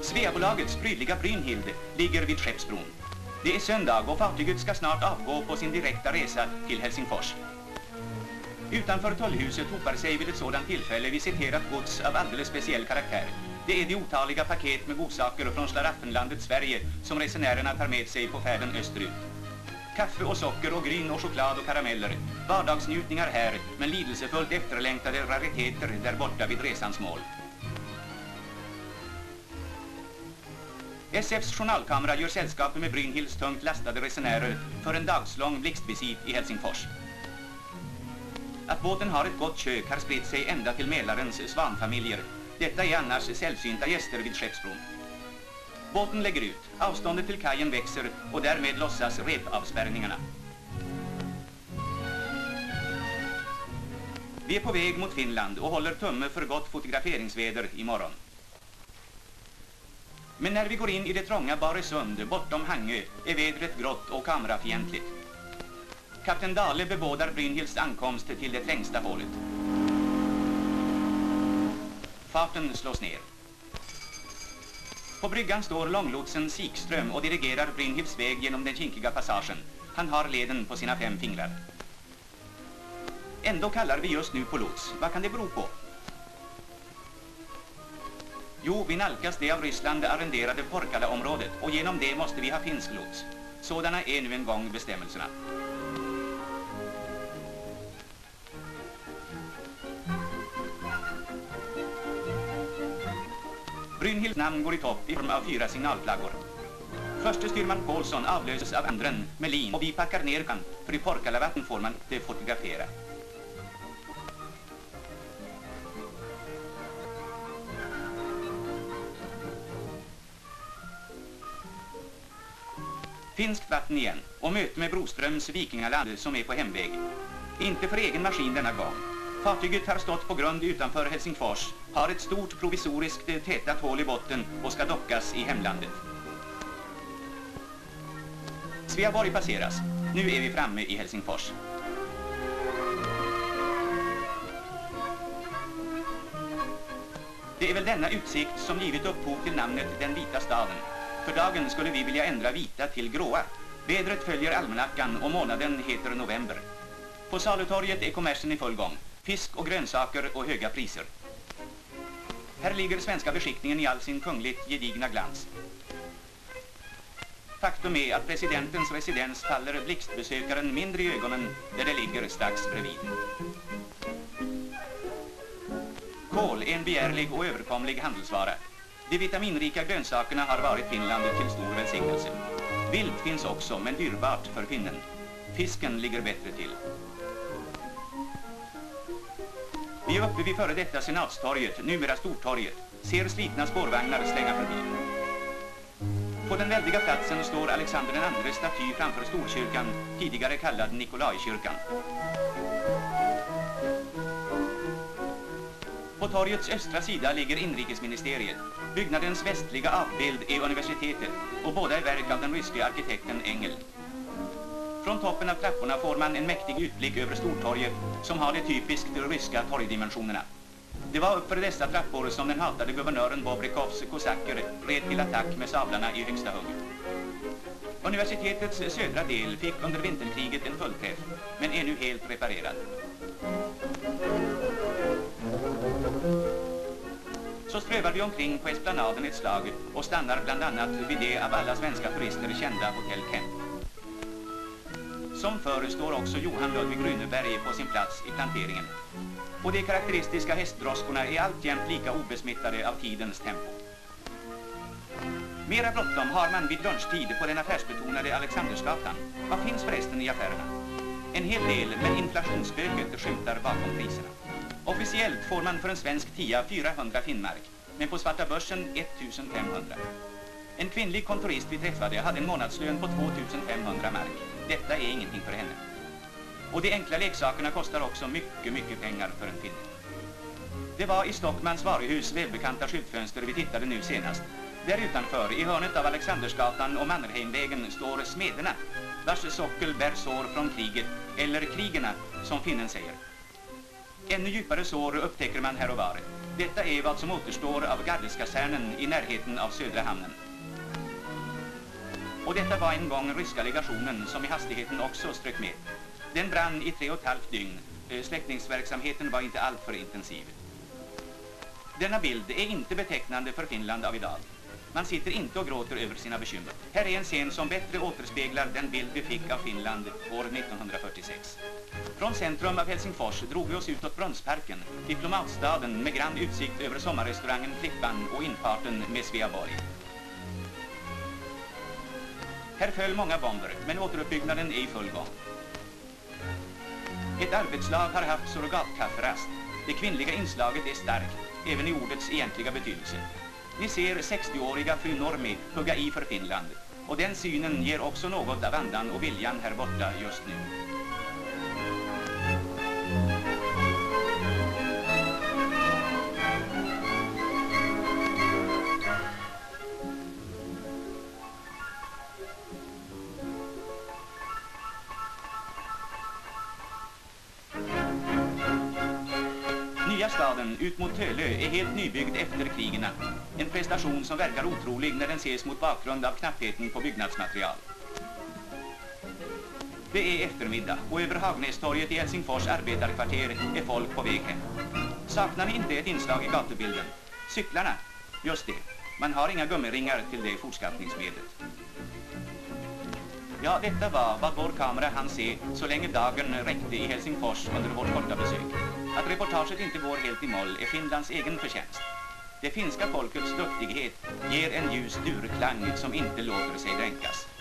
Sveabolagets prydliga Brynhild ligger vid Skeppsbron. Det är söndag och fartyget ska snart avgå på sin direkta resa till Helsingfors. Utanför tullhuset hopar sig vid ett sådant tillfälle visiterat gods av alldeles speciell karaktär. Det är de otaliga paket med godsaker från Slaraffenlandet Sverige som resenärerna tar med sig på färden österut. Kaffe och socker och gryn och choklad och karameller. Vardagsnjutningar här, men lidelsefullt efterlängtade rariteter där borta vid resans mål. SFs journalkamera gör sällskap med Brynhilds tungt lastade resenärer för en dagslång blixtvisit i Helsingfors. Att båten har ett gott kök har spritt sig ända till Mälarens svanfamiljer. Detta är annars sällsynta gäster vid Skeppsbron. Båten lägger ut, avståndet till kajen växer och därmed lossas repavspärrningarna. Vi är på väg mot Finland och håller tumme för gott fotograferingsväder imorgon. Men när vi går in i det trånga Baresund bortom Hangö är vädret grått och kamerafientligt. Kapten Dale bebådar Brynhilds ankomst till det trängsta hålet. Farten slås ner. På bryggan står långlotsen Sikström och dirigerar Brynhilds väg genom den kinkiga passagen. Han har leden på sina 5 fingrar. Ändå kallar vi just nu på lots. Vad kan det bero på? Jo, vi nalkas det av Ryssland arrenderade Porkala-området och genom det måste vi ha finsk lots. Sådana är nu en gång bestämmelserna. Brynhilds namn går i topp i form av 4 signalflaggor. Förste styrman Paulsson avlöses av andren Melin och vi packar ner kan, för i Porkalavatten får man inte fotografera. Finskt vatten igen och möte med Broströms vikingaland som är på hemväg. Inte för egen maskin denna gång. Fartyget har stått på grund utanför Helsingfors, har ett stort provisoriskt tätat hål i botten och ska dockas i hemlandet. Sveaborg passeras. Nu är vi framme i Helsingfors. Det är väl denna utsikt som givit upphov till namnet Den vita staden. För dagen skulle vi vilja ändra vita till gråa. Vädret följer almanackan och månaden heter november. På salutorget är kommersen i full gång. Fisk och grönsaker och höga priser. Här ligger svenska beskickningen i all sin kungligt gedigna glans. Faktum är att presidentens residens faller blixtbesökaren mindre i ögonen där det ligger strax bredvid. Kål är en begärlig och överkomlig handelsvara. De vitaminrika grönsakerna har varit Finland till stor välsignelse. Vilt finns också, men dyrbart för finnen. Fisken ligger bättre till. Vi är uppe vid före detta senatstorget, numera Stortorget. Ser slitna spårvagnar slänga förbi. På den väldiga platsen står Alexander II staty framför Storkyrkan, tidigare kallad Nikolajkyrkan. På torgets östra sida ligger inrikesministeriet. Byggnadens västliga avbild är universitetet och båda är verk av den ryske arkitekten Engel. Från toppen av trapporna får man en mäktig utblick över Stortorget som har de typiskt ryska torgdimensionerna. Det var upp för dessa trappor som den hatade guvernören Bobrikovs kosacker red till attack med sablarna i högsta hugg. Universitetets södra del fick under vinterkriget en fullträff, men är nu helt reparerad. Så strövar vi omkring på esplanaden ett slag och stannar bland annat vid det av alla svenska turister kända Hotell Kent. Som förr står också Johan Ludvig Runeberg på sin plats i planteringen. Och de karaktäristiska hästdroskorna är alltjämt lika obesmittade av tidens tempo. Mera bråttom har man vid lunchtid på den affärsbetonade Alexandersgatan. Vad finns förresten i affärerna? En hel del, men inflationsspöket skjuter bakom priserna. Officiellt får man för en svensk 400 finnmark, men på svarta börsen 1500. En kvinnlig kontorist vi träffade hade en månadslön på 2500 mark. Detta är ingenting för henne. Och de enkla leksakerna kostar också mycket pengar för en finne. Det var i Stockmans varuhus välbekanta skyltfönster vi tittade nu senast. Där utanför, i hörnet av Alexandersgatan och Mannerheimvägen, står Smederna, vars sockel bär sår från kriget, eller krigerna, som finnen säger. Ännu djupare sår upptäcker man här och var. Detta är vad som återstår av gardeskasernen i närheten av södra hamnen. Och detta var en gång ryska legationen som i hastigheten också strök med. Den brann i 3,5 dygn. Släckningsverksamheten var inte alltför intensiv. Denna bild är inte betecknande för Finland av idag. Man sitter inte och gråter över sina bekymmer. Här är en scen som bättre återspeglar den bild vi fick av Finland år 1946. Från centrum av Helsingfors drog vi oss utåt Brunnsparken, diplomatstaden med grann utsikt över sommarrestaurangen Klippan och infarten med Sveaborg. Här föll många bomber, men återuppbyggnaden är i full gång. Ett arbetslag har haft surrogatkafferast. Det kvinnliga inslaget är starkt, även i ordets egentliga betydelse. Ni ser 60-åriga fru Normi hugga i för Finland, och den synen ger också något av andan och viljan här borta just nu. Nya staden ut mot Tölö är helt nybyggd efter krigerna. En prestation som verkar otrolig när den ses mot bakgrund av knappheten på byggnadsmaterial. Det är eftermiddag och över Hagnästorget i Helsingfors arbetarkvarter är folk på väg hem. Saknar ni inte ett inslag i gatubilden? Cyklarna, just det. Man har inga gummiringar till det fortskaffningsmedlet. Ja, detta var vad vår kamera hann se så länge dagen räckte i Helsingfors under vårt korta besök. Att reportaget inte går helt i moll är Finlands egen förtjänst. Det finska folkets duktighet ger en ljus durklang som inte låter sig dränkas.